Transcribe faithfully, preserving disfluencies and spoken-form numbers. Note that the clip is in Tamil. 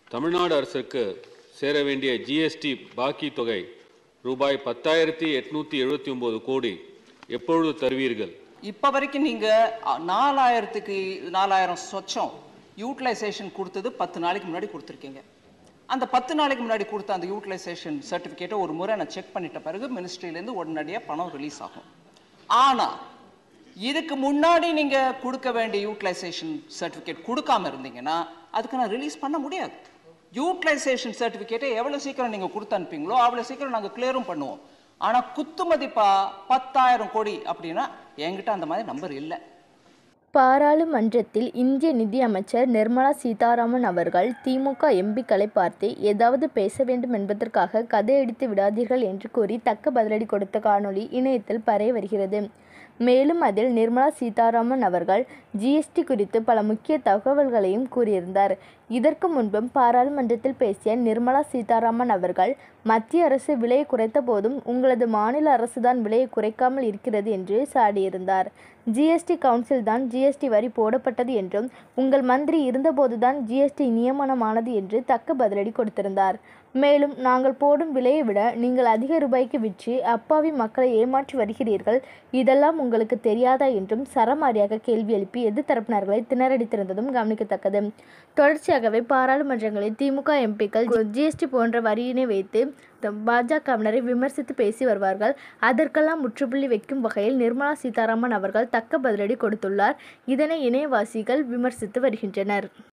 தமிழ்நாடு அரசுக்கு சேர வேண்டிய ஜிஎஸ்டி பாக்கி தொகை ரூபாய் பத்தாயிரத்தி எட்நூத்தி எழுபத்தி ஒன்பது கோடி எப்பொழுது தருவீர்கள்? இப்ப வரைக்கும் நீங்க நாலாயிரத்துக்கு நாலாயிரம் சொச்சம் யூட்டிலைசேஷன் கொடுத்தது பத்து நாளைக்கு முன்னாடி கொடுத்துருக்கீங்க. அந்த பத்து நாளைக்கு முன்னாடி கொடுத்த அந்த யூட்டிலைசேஷன் சர்டிஃபிகேட்டை ஒரு முறை நான் செக் பண்ணிட்ட பிறகு மினிஸ்ட்ரியிலேருந்து உடனடியாக பணம் ரிலீஸ் ஆகும். ஆனால் இதுக்கு முன்னாடி நீங்கள் கொடுக்க வேண்டிய யூட்டிலைசேஷன் சர்டிஃபிகேட் கொடுக்காம இருந்தீங்கன்னா அதுக்கு நான் ரிலீஸ் பண்ண முடியாது. யூட்டிலைசேஷன் சர்டிஃபிகேட்டை எவ்வளோ சீக்கிரம் நீங்கள் கொடுத்து அனுப்பிங்களோ அவ்வளோ சீக்கிரம் நாங்கள் கிளியரும் பண்ணுவோம். ஆனால் குத்து மதிப்பா பத்தாயிரம் கோடி அப்படின்னா என்கிட்ட அந்த மாதிரி நம்பர் இல்லை. பாராளுமன்றத்தில் இந்திய நிதி அமைச்சர் நிர்மலா சீதாராமன் அவர்கள் திமுக எம்பிக்களை பார்த்து ஏதாவது பேச வேண்டும் என்பதற்காக கதையடித்து விடாதீர்கள் என்று கூறி தக்க பதிலடி கொடுத்த காணொளி இணையத்தில் பரவி வருகிறது. மேலும் அதில் நிர்மலா சீதாராமன் அவர்கள் ஜிஎஸ்டி குறித்து பல முக்கிய தகவல்களையும் கூறியிருந்தார். இதற்கு முன்பும் பாராளுமன்றத்தில் பேசிய நிர்மலா சீதாராமன் அவர்கள் மத்திய அரசு விலையை குறைத்த போதும் உங்களது மாநில அரசுதான் விலையை குறைக்காமல் இருக்கிறது என்று சாடியிருந்தார். ஜிஎஸ்டி கவுன்சில் தான் ஜிஎஸ்டி வரி போடப்பட்டது என்றும் உங்கள் மந்திரி இருந்தபோதுதான் ஜிஎஸ்டி நியமனமானது என்று தக்க பதிலடி கொடுத்திருந்தார். மேலும் நாங்கள் போடும் விலையை விட நீங்கள் அதிக ரூபாய்க்கு விற்று அப்பாவி மக்களை ஏமாற்றி வருகிறீர்கள், இதெல்லாம் உங்களுக்கு தெரியாதா என்றும் சரமாரியாக கேள்வி எழுப்பி எதிர்த்தரப்பினர்களை திணறடித்திருந்ததும் கவனிக்கத்தக்கது. தொடர்ச்சியாகவே பாராளுமன்றங்களில் திமுக எம்பிக்கள் ஜிஎஸ்டி போன்ற வரியினை வைத்து பாஜகவினரை விமர்சித்து பேசி வருவார்கள். அதற்கெல்லாம் முற்றுப்புள்ளி வைக்கும் வகையில் நிர்மலா சீதாராமன் அவர்கள் தக்க பதிலடி கொடுத்துள்ளார். இதனை இணையவாசிகள் விமர்சித்து வருகின்றனர்.